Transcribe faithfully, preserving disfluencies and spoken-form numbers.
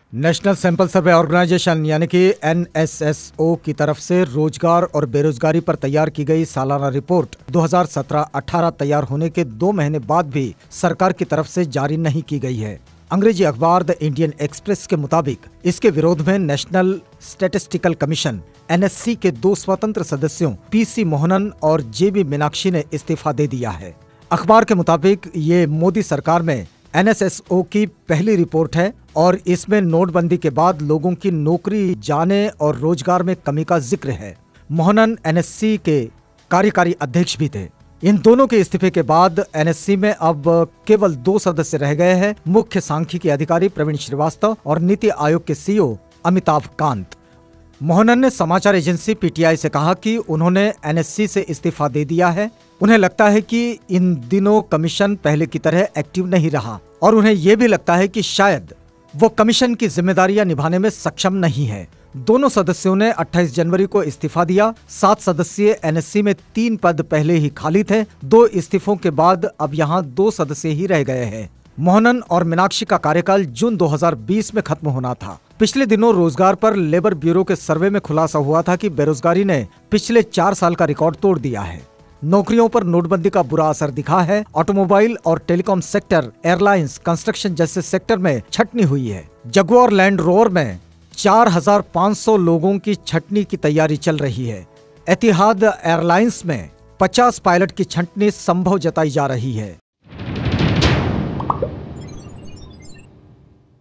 National sample survey organisation यानी कि N S S O की तरफ से रोजगार और बेरोजगारी पर तैयार की गई सालाना रिपोर्ट दो हज़ार सत्रह अठारह तैयार होने के दो महीने बाद भी सरकार की तरफ से जारी नहीं की गई है। अंग्रेजी अखबार द इंडियन एक्सप्रेस के मुताबिक इसके विरोध में National Statistical Commission N S C के दो स्वतंत्र सदस्यों पी सी मोहनन और जे बी मीनाक्षी ने इस्तीफा दे दिया है। अखबार के मुताबिक ये मोदी सरकार में एन एस एस ओ की पहली रिपोर्ट है और इसमें नोटबंदी के बाद लोगों की नौकरी जाने और रोजगार में कमी का जिक्र है। मोहनन एन एस सी के कार्यकारी अध्यक्ष भी थे। इन दोनों के इस्तीफे के बाद एन एस सी में अब केवल दो सदस्य रह गए हैं, मुख्य सांख्यिकी अधिकारी प्रवीण श्रीवास्तव और नीति आयोग के सी ई ओ अमिताभ कांत। मोहनन ने समाचार एजेंसी पी टी आई से कहा कि उन्होंने एन एस सी से इस्तीफा दे दिया है। उन्हें लगता है कि इन दिनों कमीशन पहले की तरह एक्टिव नहीं रहा और उन्हें यह भी लगता है कि शायद वो कमीशन की जिम्मेदारियां निभाने में सक्षम नहीं है। दोनों सदस्यों ने अट्ठाईस जनवरी को इस्तीफा दिया। सात सदस्यीय एन एस सी में तीन पद पहले ही खाली थे। दो इस्तीफों के बाद अब यहाँ दो सदस्य ही रह गए हैं। मोहनन और मीनाक्षी का कार्यकाल जून दो हज़ार बीस में खत्म होना था। पिछले दिनों रोजगार पर लेबर ब्यूरो के सर्वे में खुलासा हुआ था कि बेरोजगारी ने पिछले चार साल का रिकॉर्ड तोड़ दिया है। नौकरियों पर नोटबंदी का बुरा असर दिखा है। ऑटोमोबाइल और टेलीकॉम सेक्टर, एयरलाइंस, कंस्ट्रक्शन जैसे सेक्टर में छटनी हुई है। जगुआर लैंड रोवर में चार हज़ार पाँच सौ लोगों की छटनी की तैयारी चल रही है। एतिहाद एयरलाइंस में पचास पायलट की छटनी संभव जताई जा रही है।